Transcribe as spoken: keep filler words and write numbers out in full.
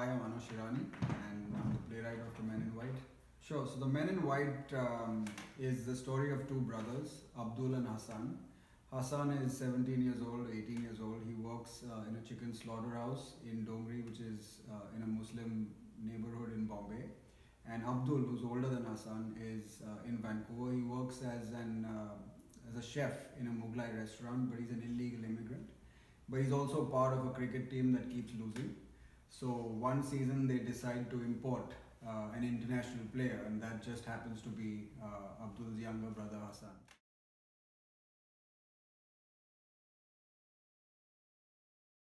Hi, I'm Anush Irani, and I'm the playwright of The Men in White. Sure, so The Men in White um, is the story of two brothers, Abdul and Hassan. Hassan is seventeen years old, eighteen years old. He works uh, in a chicken slaughterhouse in Dongri, which is uh, in a Muslim neighborhood in Bombay. And Abdul, who's older than Hassan, is uh, in Vancouver. He works as an uh, as a chef in a Mughlai restaurant, but he's an illegal immigrant. But he's also part of a cricket team that keeps losing. So one season they decide to import uh, an international player, and that just happens to be uh, Abdul's younger brother Hassan.